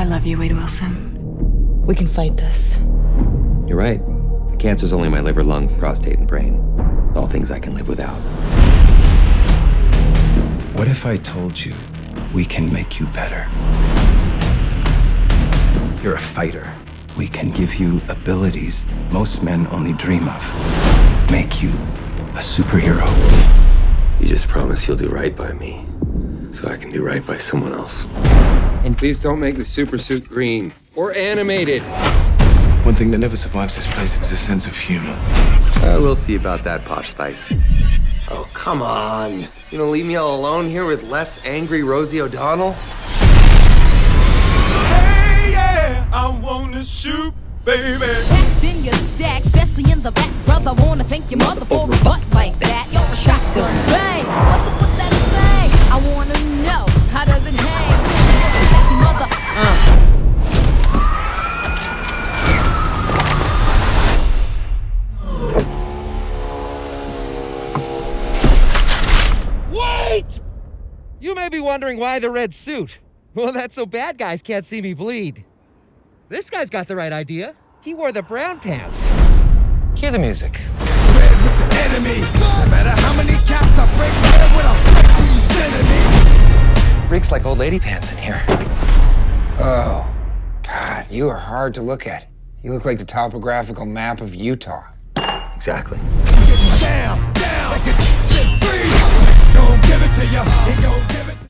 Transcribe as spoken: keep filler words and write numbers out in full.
love you, Wade Wilson. We can fight this. You're right. The cancer's only my liver, lungs, prostate, and brain. All things I can live without. What if I told you we can make you better? You're a fighter. We can give you abilities most men only dream of. Make you a superhero. You just promise you'll do right by me, so I can do right by someone else. And please don't make the super suit green or animated. One thing that never survives this place is a sense of humor. Uh, we'll see about that, Posh Spice. Oh, come on. You gonna leave me all alone here with less angry Rosie O'Donnell? Hey, yeah, I wanna shoot, baby. Packed in your stack, especially in the back, brother. Wanna thank your mother for a butt like that. You're a shotgun bang. What's up with that thing? I wanna know, how does it hang? Sexy mother. Uh. Wait! You may be wondering why the red suit. Well, that's so bad guys can't see me bleed. This guy's got the right idea. He wore the brown pants. Cue the music. Red with the enemy. No matter how many cats I break, red when I break who you sending me. Reeks like old lady pants in here. Oh, God, you are hard to look at. You look like the topographical map of Utah. Exactly. Down, down, like a shit free. Don't give it to you. He gon' give it.